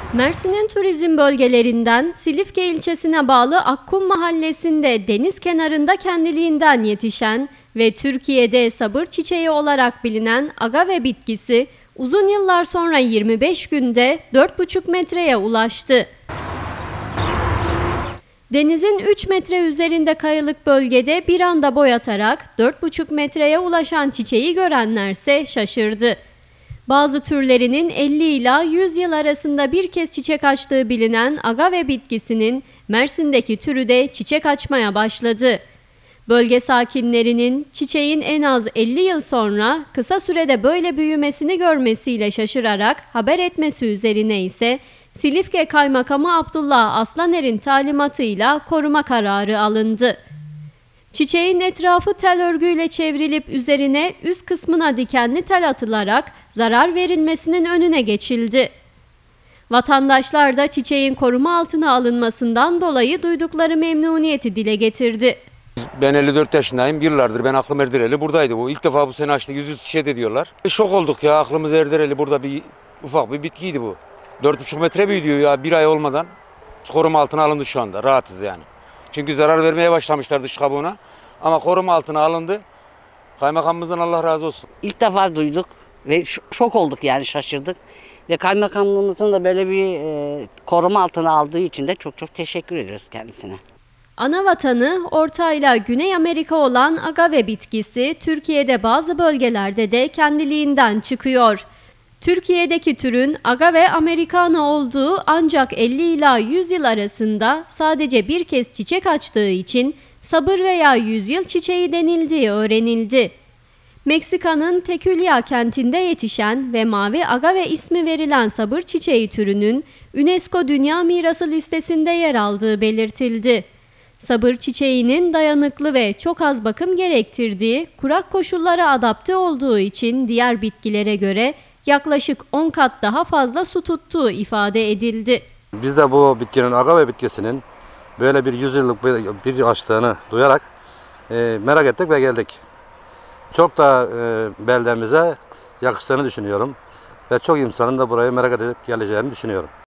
Mersin'in turizm bölgelerinden Silifke ilçesine bağlı Akkum mahallesinde deniz kenarında kendiliğinden yetişen ve Türkiye'de sabır çiçeği olarak bilinen agave bitkisi uzun yıllar sonra 25 günde 4,5 metreye ulaştı. Denizin 3 metre üzerinde kayalık bölgede bir anda boy atarak 4,5 metreye ulaşan çiçeği görenlerse şaşırdı. Bazı türlerinin 50 ila 100 yıl arasında bir kez çiçek açtığı bilinen agave bitkisinin Mersin'deki türü de çiçek açmaya başladı. Bölge sakinlerinin çiçeğin en az 50 yıl sonra kısa sürede böyle büyümesini görmesiyle şaşırarak haber etmesi üzerine ise Silifke Kaymakamı Abdullah Aslaner'in talimatıyla koruma kararı alındı. Çiçeğin etrafı tel örgüyle çevrilip üzerine üst kısmına dikenli tel atılarak zarar verilmesinin önüne geçildi. Vatandaşlar da çiçeğin koruma altına alınmasından dolayı duydukları memnuniyeti dile getirdi. Ben 54 yaşındayım. Yıllardır ben aklım Erdireli buradaydı. Bu ilk defa bu sene açtı. Yüzü çiçeği de diyorlar. Şok olduk ya. Aklımız Erdireli burada ufak bir bitkiydi bu. 4,5 metre büyüdü ya bir ay olmadan. Koruma altına alındı şu anda. Rahatız yani. Çünkü zarar vermeye başlamışlar dış kabuğuna. Ama koruma altına alındı. Kaymakamımızdan Allah razı olsun. İlk defa duyduk ve şok olduk, yani şaşırdık. Ve kaymakamlığımızın da böyle bir koruma altına aldığı için de çok çok teşekkür ediyoruz kendisine. Ana vatanı Orta ile Güney Amerika olan agave bitkisi Türkiye'de bazı bölgelerde de kendiliğinden çıkıyor. Türkiye'deki türün agave americana olduğu ancak 50 ila 100 yıl arasında sadece bir kez çiçek açtığı için sabır veya yüzyıl çiçeği denildiği öğrenildi. Meksika'nın Tequila kentinde yetişen ve mavi agave ismi verilen sabır çiçeği türünün UNESCO Dünya Mirası listesinde yer aldığı belirtildi. Sabır çiçeğinin dayanıklı ve çok az bakım gerektirdiği, kurak koşullara adapte olduğu için diğer bitkilere göre yaklaşık 10 kat daha fazla su tuttuğu ifade edildi. Biz de bu bitkinin, agave bitkisinin böyle bir 100 yıllık bir açtığını duyarak merak ettik ve geldik. Çok da beldemize yakıştığını düşünüyorum ve çok insanın da burayı merak edip geleceğini düşünüyorum.